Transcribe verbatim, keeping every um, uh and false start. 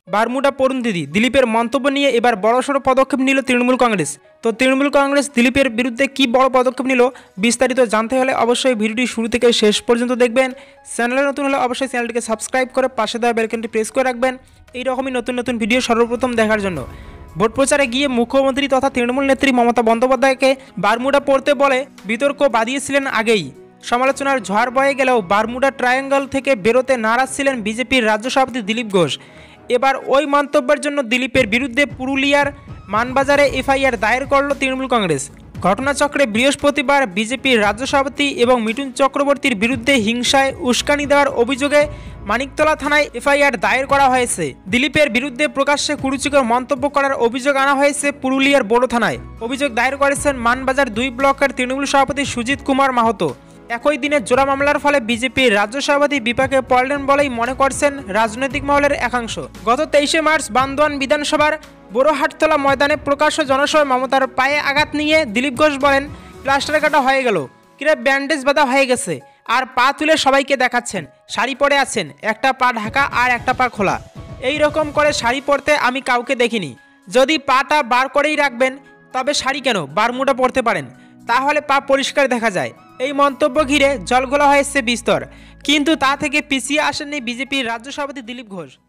Bermuda পড়ুন দিদি, দিলীপের মন্তব্য নিয়ে এবার বড়সড় পদক্ষেপ নিল তৃণমূল কংগ্রেস। তো তৃণমূল কংগ্রেস দিলীপের বিরুদ্ধে কি বড় পদক্ষেপ নিল বিস্তারিত জানতে হলে অবশ্যই ভিডিওটি শুরু থেকে শেষ পর্যন্ত দেখবেন। চ্যানেলে নতুন হলে অবশ্যই চ্যানেলটিকে সাবস্ক্রাইব করে পাশে দেওয়া বেল আইকনটি প্রেস করে রাখবেন এই রকমই নতুন নতুন ভিডিও সর্বপ্রথম দেখার জন্য। ভোট প্রচারে গিয়ে মুখ্যমন্ত্রী তথা তৃণমূল নেত্রী মমতা বন্দ্যোপাধ্যায়কে বারমুডা পড়তে বলে বিতর্ক বাঁধিয়েছিলেন আগেই। সমালোচনার ঝড় বয়ে গেলেও বারমুডা ট্রায়াঙ্গল থেকে বেরোতে নারাজ ছিলেন বিজেপির রাজ্য সভাপতি দিলীপ ঘোষ। এবার ওই মন্তব্যের জন্য দিলীপের বিরুদ্ধে পুরুলিয়ার মানবাজারে এফআইআর দায়ের করল তৃণমূল কংগ্রেস। ঘটনাচক্রে বৃহস্পতিবার বিজেপির রাজ্য সভাপতি এবং মিঠুন চক্রবর্তীর বিরুদ্ধে হিংসায় উস্কানি দেওয়ার অভিযোগে মানিকতলা থানায় এফআইআর দায়ের করা হয়েছে। দিলীপের বিরুদ্ধে প্রকাশ্যে কুরুচিকর মন্তব্য করার অভিযোগ আনা হয়েছে পুরুলিয়ার বড় থানায়। অভিযোগ দায়ের করেছেন মানবাজার দুই ব্লকের তৃণমূল সভাপতি সুজিত কুমার মাহাতো। একই দিনে জোড়া মামলার ফলে বিজেপির রাজ্য সভাপতি বিপাকে পড়লেন বলেই মনে করছেন রাজনৈতিক মহলের একাংশ। গত তেইশে মার্চ বান্দোয়ান বিধানসভার বোরোহাটতলা ময়দানে প্রকাশ্য জনসভায় মমতার পায়ে আঘাত নিয়ে দিলীপ ঘোষ বলেন, প্লাস্টার কাটা হয়ে গেল, কিরে ব্যান্ডেজ বাঁধা হয়ে গেছে, আর পা তুলে সবাইকে দেখাচ্ছেন, শাড়ি পরে আছেন, একটা পা ঢাকা আর একটা পা খোলা। এই রকম করে শাড়ি পরতে আমি কাউকে দেখিনি। যদি পাটা বার করেই রাখবেন তবে শাড়ি কেন, বারমুডা পরতে পারেন, তাহলে পা পরিষ্কার দেখা যায়। এই মন্তব্য ঘিরে জলঘোলা হয়েছে বিস্তর, কিন্তু তা থেকে পিছিয়ে আসেননি বিজেপির রাজ্য সভাপতি দিলীপ ঘোষ।